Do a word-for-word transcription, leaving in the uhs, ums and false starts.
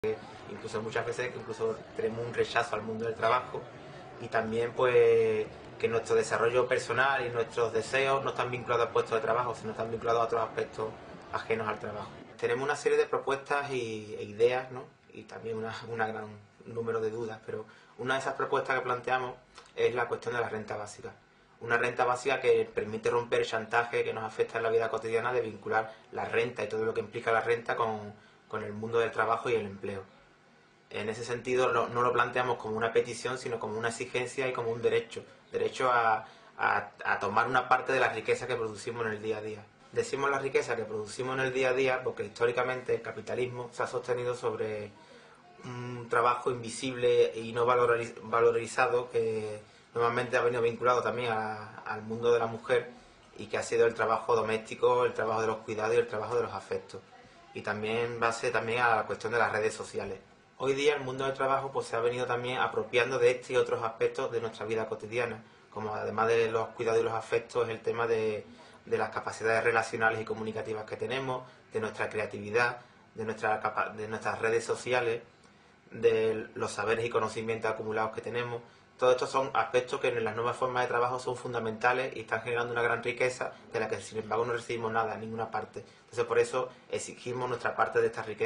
Incluso muchas veces incluso tenemos un rechazo al mundo del trabajo y también pues que nuestro desarrollo personal y nuestros deseos no están vinculados al puesto de trabajo, sino están vinculados a otros aspectos ajenos al trabajo. Tenemos una serie de propuestas y, e ideas, ¿no? Y también una, una gran número de dudas, pero una de esas propuestas que planteamos es la cuestión de la renta básica. Una renta básica que permite romper el chantaje que nos afecta en la vida cotidiana de vincular la renta y todo lo que implica la renta con, con el mundo del trabajo y el empleo. En ese sentido no, no lo planteamos como una petición, sino como una exigencia y como un derecho. Derecho a, a, a tomar una parte de la riqueza que producimos en el día a día. Decimos la riqueza que producimos en el día a día porque históricamente el capitalismo se ha sostenido sobre un trabajo invisible y no valorizado que normalmente ha venido vinculado también a, al mundo de la mujer y que ha sido el trabajo doméstico, el trabajo de los cuidados y el trabajo de los afectos. Y también en base también a la cuestión de las redes sociales. Hoy día el mundo del trabajo pues se ha venido también apropiando de este y otros aspectos de nuestra vida cotidiana, como además de los cuidados y los afectos, el tema de, de las capacidades relacionales y comunicativas que tenemos, de nuestra creatividad, de, nuestra, de nuestras redes sociales, de los saberes y conocimientos acumulados que tenemos. Todos estos son aspectos que en las nuevas formas de trabajo son fundamentales y están generando una gran riqueza de la que sin embargo no recibimos nada en ninguna parte. Entonces por eso exigimos nuestra parte de esta riqueza.